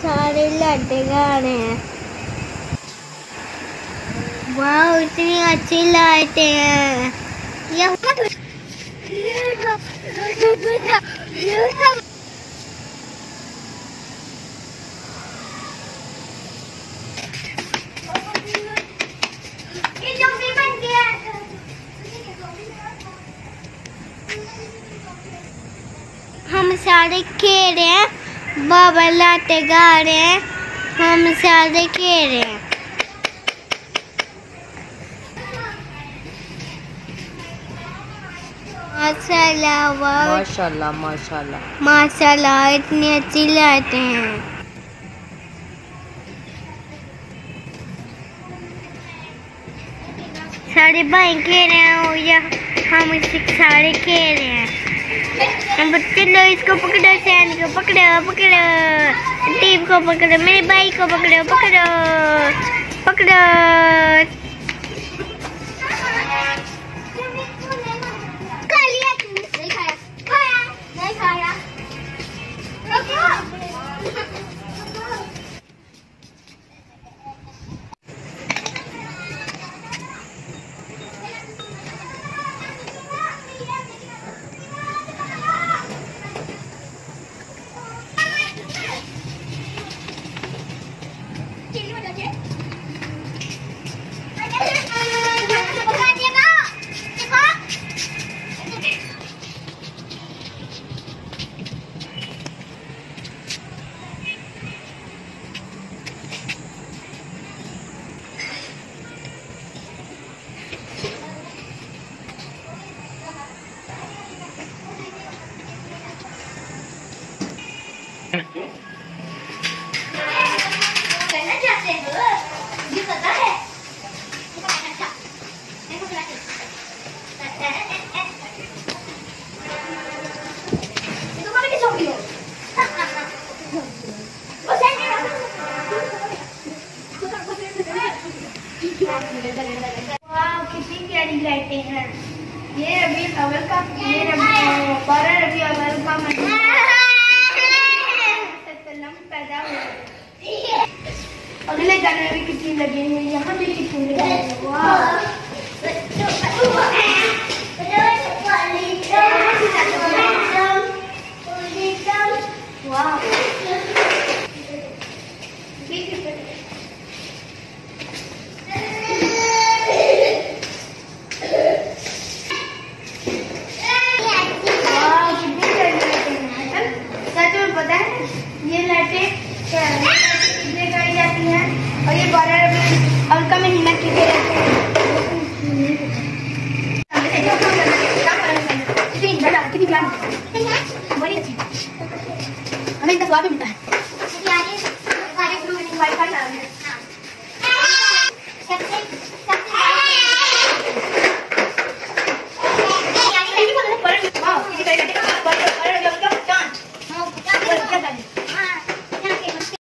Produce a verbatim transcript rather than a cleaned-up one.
सारे लाइटें गा रहे हैं। वाह इतनी अच्छी लाइटें हैं। हम सारे खेल रहे हैं, बाबा लाते गा रहे हैं, हम सारे खेल रहे हैं। माशाल्लाह माशाल्लाह माशाल्लाह माशाल्लाह इतनी अच्छी लाइटें हैं। सारे भाई खेल रहे हैं और या हम इससे सारे खेल रहे हैं। बच्चे लो इसको पकड़ो, सैन को पकड़ो, पकड़ो टीम को पकड़ो, मेरे भाई को पकड़ो, पकड़ो पकड़ो। करना चाहते हो मुझे पता है। कितनी प्यारी लाइटें हैं। ये रबी अव्वल का ये रबी बारह रबी अव्वल का महीना पैदा हुआ। अगले गाने में भी कितनी लगी है, यहाँ भी कितनी लगी है। वाह पता है ये लाइटें लगाई जाती हैं और ये बारह अव्वल का महीना क्यों रहते हैं। बड़ी अच्छी हमें इनका स्वाद भी मिलता है।